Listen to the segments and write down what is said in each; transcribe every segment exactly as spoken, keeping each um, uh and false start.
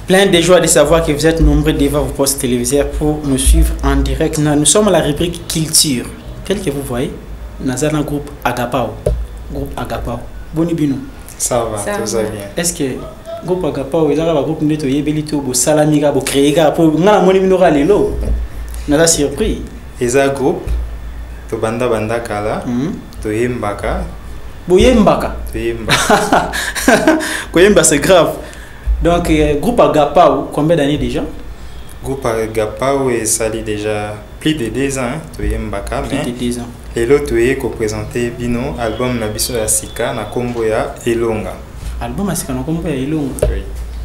Plein de joie de savoir que vous êtes nombreux devant vos postes téléviseurs pour nous suivre en direct. Nous sommes à la rubrique culture. Tel que vous voyez, nous avons un groupe Agapao. Groupe Agapao. Boni Bino. Ça va, ça tout va bien. Est-ce que groupe Agapao, il a un groupe neto yebelito bo salamiga bo créega pour ngala moni bino ralelo. Nous surpris. Il a un groupe to banda banda kala, to yembaka. Bo yembaka. To yembaka. Ko yemba c'est grave. Donc, euh, groupe Agapao, combien d'années déjà? Groupe Agapao est sali déjà plus de deux ans, tu es mbaka, mais plus de deux ans. Et l'autre, tu es présenté Bino, album Nabiso ya Sika, na kombo ya Elonga. Album ya Sika, na kombo ya Elonga? Oui.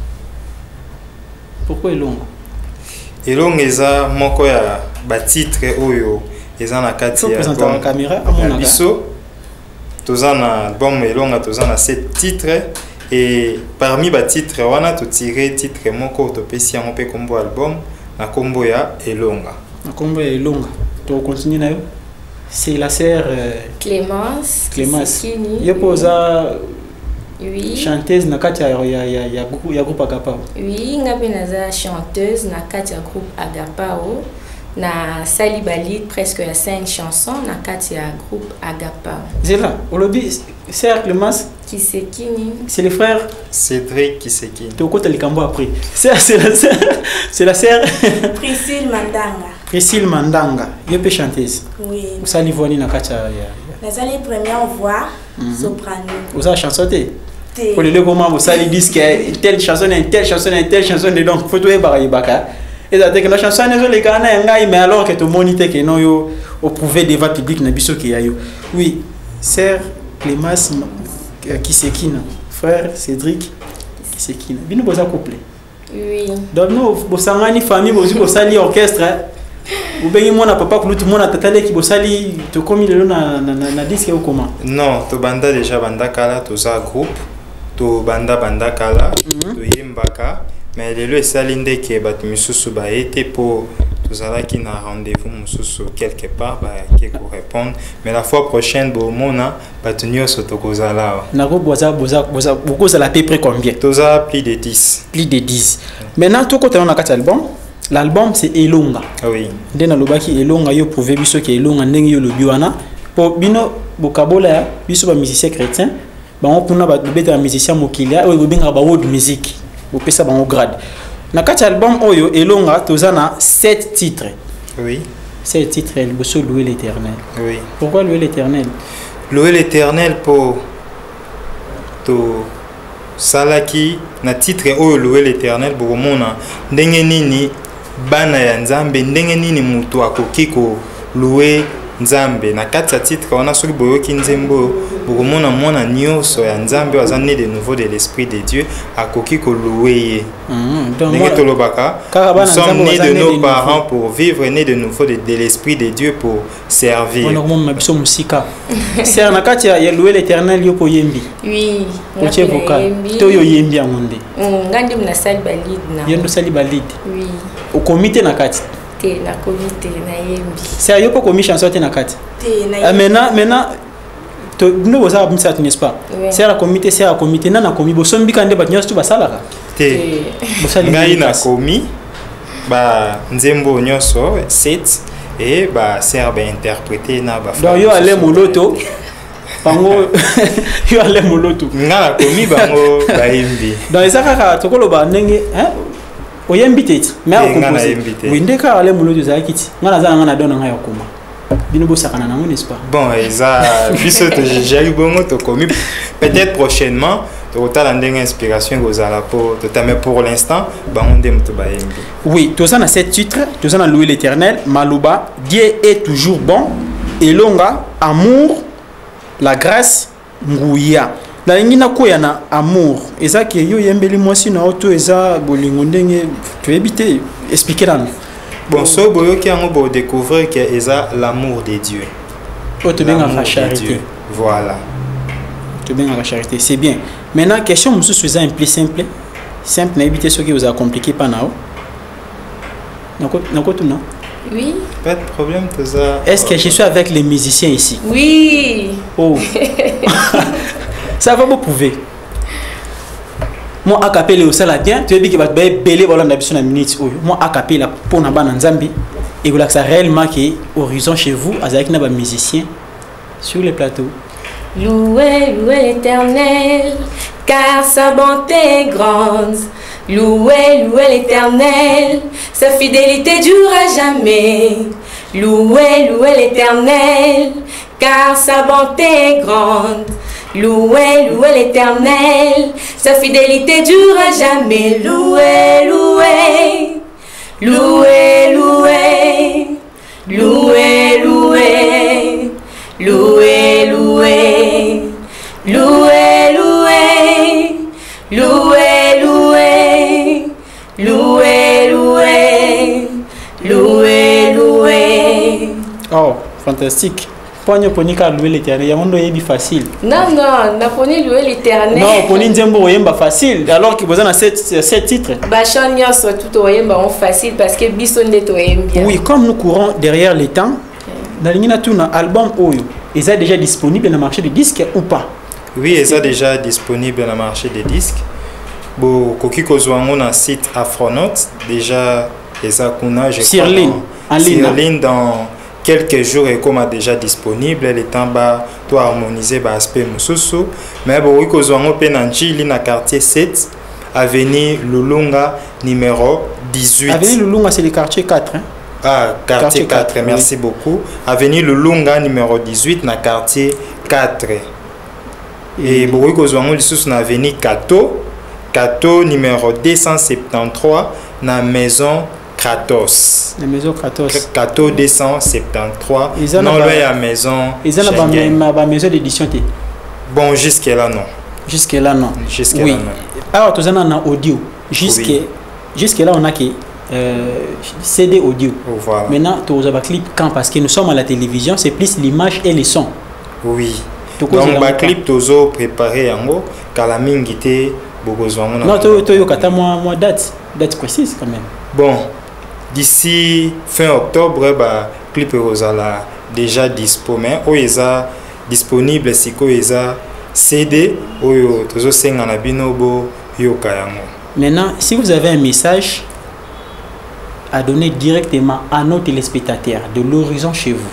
Pourquoi Elonga? Elonga eza moko ya ba titre oyo eza na kati ya album la caméra Nabiso. Toza na album Elonga, toza na sept titres. Et parmi les titres, on a tout tiré titre moko autopécie en pe combo album na combo ya Elonga. Na combo ya Elonga. Tu continues na yo? C'est la sœur euh, Clémence. Clémence. Yo posa oui. Chanteuse na kati ya ya ya ya groupe Agapao. Oui, ngabe naza chanteuse na kati ya groupe Agapao. Na sali balide presque ya cinq chansons na kati ya groupe Agapao. C'est là, au lobby sœur Clémence Kisekini. C'est le frère Cédric Kisekini. Tu côté le cambo après. C'est la sœur c'est la sœur Priscille Mandanga. Priscille Mandanga. Yo pe chanteuse. Oui. Vous sali voni na kati ya. Les années première voix soprano. Vous avez chanté? Pour le comment vous sali disque telle chanson telle chanson telle chanson donc faut tout e baka. Et ça que la chanson n'est les gars mais alors que tout monite que non yo au prouver devant public na biso ki yo. Oui, sœur Clémence Kisekina, frère Cédric Kisekina. Bino boza couple. Oui. Donc nous bosangani famille bozu bosali orchestre. Ou bien moi na papa ko tout monde atatale ki bosali to komi lelo na na na disque ou comment? Non, to banda déjà banda kala to za groupe, to banda banda kala, to yembaka. Mais le lieu salinde qui est battu mususu ba été pour tous ala qui n'a rendez-vous mususu quelque part ba qui pour répondre. Mais la fois prochaine bo mona battu nyoso to kozala. Na go boza boza boza beaucoup ça la peu près combien? Toza plus de dix. Plus de dix. Maintenant tout côté on a quatre albums. L'album c'est Elonga. Ah oui. Ndena lobaki Elonga yo prouver biso ke Elonga ndenge yo lobi wana. Pour bino bokabola biso ba musicien chrétien, ba on puna ba beta musicien mokilia o benga ba world music. Au pesa bango grade. Na kati album oyo Elonga tozana sept titres. Oui. sept titres el bosso louer l'Éternel. Oui. Pourquoi louer l'Éternel? Louer l'Éternel pour to salaki na titre oyo louer l'Éternel pour mona ndenge nini bana ya Nzambe ndenge nini mutu akoki ko louer Nzambe na kati ya titre on a soki boyoki nzembo bokomona mwana nyonso ya Nzambe aza né de nouveau de l'esprit de Dieu akoki ko louer. Ndenge tolobaka nous sommes nés de nos parents pour vivre, nés de nouveau de, de l'esprit de Dieu pour servir. On a mabiso musika. C'est na kati ya louer l'Éternel yo ko yembi. Oui. Ko tie vocal. To yo yembi amonde. Ngandi mna sali balide na. Yendo sali balide. Oui. Au comité na kati. Te na comité na yembi. C'est yo ko komi chanson te na kati. Te na. Maintenant maintenant to nous vous avez ça n'est-ce pas? C'est la comité c'est la comité na na komi bosombi kande ba nyoso ba salaka. Te. Ngai na komi ba nzembo nyoso sept et ba serbe interprété na ba. Donc yo allé moloto. Bango yo allé moloto. Nga komi bango ba yembi. Donc ça kaka tokolo ba ndenge hein? Oyembi tete mais on compose. Oui ndeka allé moloto za kiti. Ngana za ngana dona nga yakoma. Bino bosakana nango n'est-ce pas? Bon, ça puisque j'ai eu bongo to komi peut-être prochainement total ndenge inspiration gozala pour mais pour l'instant ba on dem to ba yembi. Oui, tout ça na sept titres, tout ça na louer l'Éternel, Maluba, Dieu est toujours bon, Elonga, amour, la grâce, nguya. La ngina ko yana amour, eza ke yo yembeli mwasi na auto eza bolingo ndenge to ebité expliquer là. Bon, so boyo ki ango bo découvrir que eza l'amour de Dieu. O to benga la charité. Voilà. To benga la charité, c'est bien. Maintenant question musu suza un plus simple. Simple na éviter ce qui vous a compliqué pas nao. Nako nako tout non. Oui. Pas de problème tout ça. Est-ce que je suis avec les musiciens ici? Oui. Oh. Ça va vous prouver. moi a capella au sala bien tu veux que va belé voilà na biso na minute moi a capella pour na bana nzambi et que ça réellement que horizon chez vous avec na ba musicien sur le plateau. Louez, louez l'Éternel, car sa bonté est grande. Louez, louez l'Éternel, sa fidélité durera jamais. Louez, louez l'Éternel, car sa bonté est grande. Louez, louez l'Éternel, sa fidélité durera jamais. Louez, louez, louez, louez, louez, louez. Louez, louez, louez, louez, louez, louez, louez, louez, louez, louez. Oh, fantastique. Pogno ponika louer l'Éternel, yamondo yebi facile. Non, non, n'a poni louer l'Éternel. Non, poni nzembo yemba facile. Alors que vous avez sept sept titres. Bachon nyos tout oyemba on facile parce que bisonde to bien. Oui, comme nous courons derrière les temps. Dans l'album Oyo, est déjà disponible dans le marché des disques ou pas? Oui, il est déjà disponible dans le marché des disques. Bon, Koki Kozwango na site Afronaut, déjà Eza Kuna, je sur ligne, en ligne. Sur ligne dans quelques jours et comme déjà disponible, le temps ba to harmoniser ba aspect mususu. Mais bon, Koki Kozwango penanchi li na quartier sept, avenue Lulunga numéro dix-huit. Avenue Lulunga c'est le quartier quatre hein? Ah, quartier, quartier quatre, quatre, merci oui. beaucoup. Avenue Lulunga, numéro dix-huit, na quartier quatre. Et Bouri Kozwango, l'issue na avenue Kato, Kato, numéro deux cent soixante-treize, na maison Kratos. La maison Kratos. Kato deux cent soixante-treize, non, là, il y a maison. Ils ont la maison d'édition. Bon, jusque-là, non. Jusque-là, non. Jusque-là, oui. non. Alors, tu as un audio. Jusque, oui. Jusque-là, on a que. Euh, C D audio. Voilà. Maintenant, tu as un clip quand parce que nous sommes à la télévision, c'est plus l'image et le son. Oui. Donc, le clip, tu as préparé en haut, car la mine était beaucoup de non, tu as moi date, date précise quand même. Bon, d'ici fin octobre, le clip est déjà disponible. Il est disponible si il est C D, tu as un binobo. Maintenant, si vous avez un message à donner directement à nos téléspectateurs de l'horizon chez vous.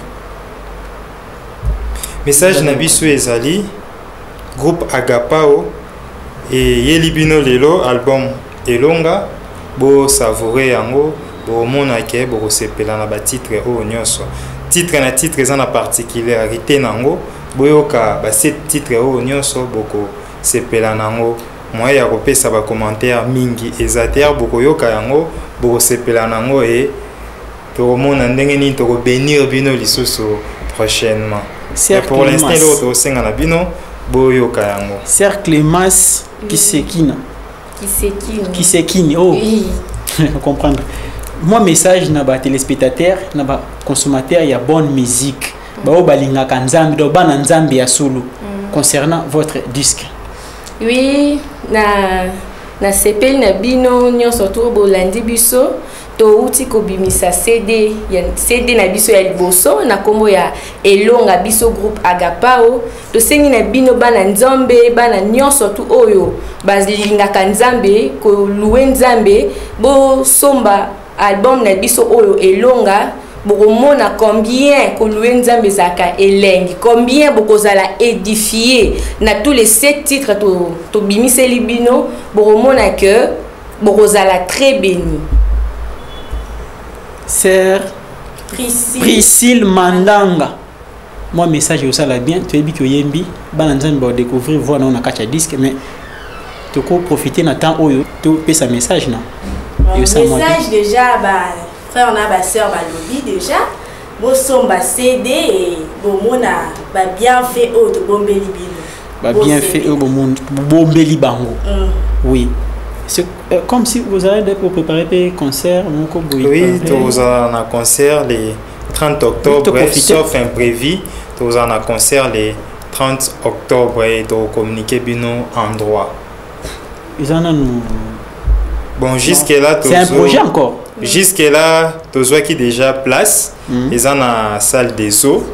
Message Nabisu Ezali, groupe Agapao et Yelibino Lelo, album Elonga, bo savourer yango, bo monake, bo sepela na ba titre o nyonso. Titre na titre eza na particularité nango, bo yoka ba sept titre o nyonso boko sepela nango. Moi ya kopesa ba commentaire mingi ezater boko yoka yango. Pour sepela nango et pour mon ndenge ni to bénir bino lisusu prochainement. Pour l'instant l'autre senga na bino boyo kayango. Cercle masse qui sekina. Qui sekina. Qui sekini. Oh. Oui. Comprendre. Moi message na ba téléspectateur, na ba consommateur il y a bonne musique. Ba o balinga kanzambi do bana nzambi ya solo concernant votre disque. Oui, na na sepeli na bino nyonso to bolandi biso to uti kobimisa C D ya C D na biso ya liboso na kombo ya Elonga biso groupe Agapao to sengi na bino bana nzambe bana nyonso to oyo bazilingaka nzambe ko louer nzambe bo somba album na biso oyo Elonga bokomona combien ko louer nzambe zaka elengi combien bokozala édifié na tous les sept titres to to bimiseli bino bokomona que bokozala très béni. Sœur Priscille. Priscille Mandanga. Moi message ça la bien tu es bi que yembi bana nzambe ba découvrir voir na kacha disque mais tu ko profiter na temps oyo to pe sa message na. Message déjà bah frère on a ba sœur ba lobby déjà bo somba C D et bo mona ba bien fait autre bombeli bino. Ba bien fait au monde bombeli bango. Oui. C'est euh, comme si vous allez pour préparer des concerts mon ko boy. Oui, tu as un concert les trente octobre sauf imprévu, tu as un concert les trente octobre et tu communiquer bino endroit. Ils en ont bon jusque là c'est un projet encore. Jusque là tu vois qui déjà place ils en a salle des eaux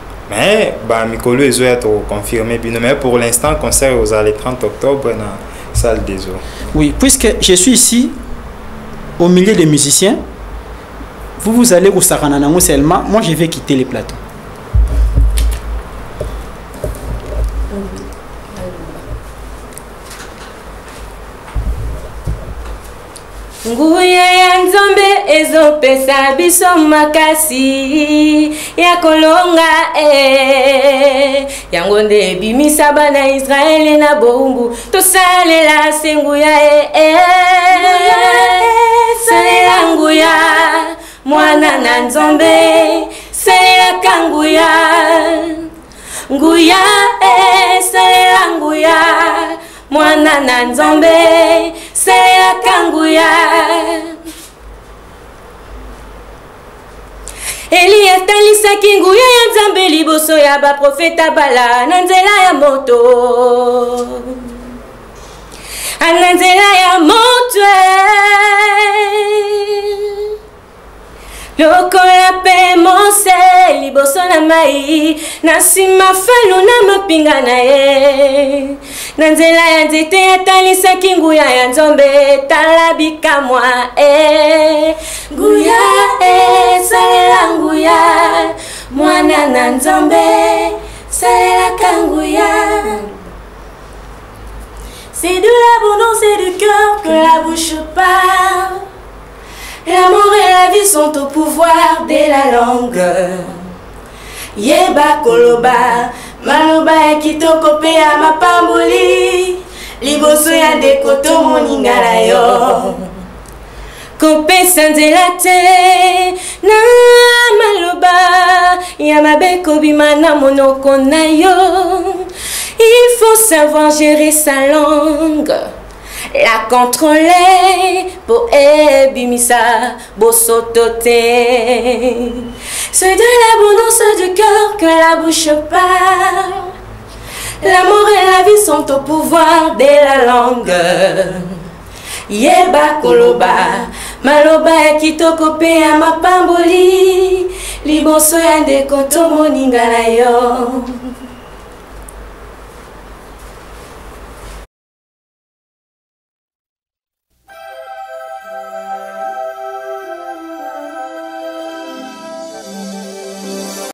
mais bah Mikolo ezo ya to confirmer bino mais pour l'instant concert aux les trente octobre na salle des eaux. Oui, puisque je suis ici, au milieu des musiciens, vous, vous allez au Sarananamo seulement, moi je vais quitter les plateaux. Nguya ya nzombe ezopesa biso makasi ya kolonga eh yango nde bimisa bana Israeli na bombu tosalela senguya eh salela nguya mwana na nzombe salela kanguya nguya eh salela nguya mwana na nzombe salela kanguya Eli atalisaki nguya ya nzambe liboso ya baprofeta bala na nzela ya moto na nzela ya moto lokola pe Mose liboso na mai na nsima falo na mapinga na ye na nzela ya nzete atalisaki nguya ya nzombe tala bikamwa e nguya e salela nguya mwana na nzombe salela kanguya. C'est de l'abondance et du cœur que la bouche parle. L'amour et la vie sont au pouvoir de la langue. Yeba koloba, maloba ya kitoko pe ya mapamboli. Liboso ya dekoto moninga na yo. Kopesa nzela te na maloba ya mabeko bima na monoko na yo. Il faut savoir gérer sa langue, la contrôler pour ebimisa bosotote. C'est de l'abondance du cœur que la bouche parle. L'amour et la vie sont au pouvoir de la langue. Yeba koloba, maloba ya kitoko pe ya mapamboli. Liboso ya ndekoto moninga na yo.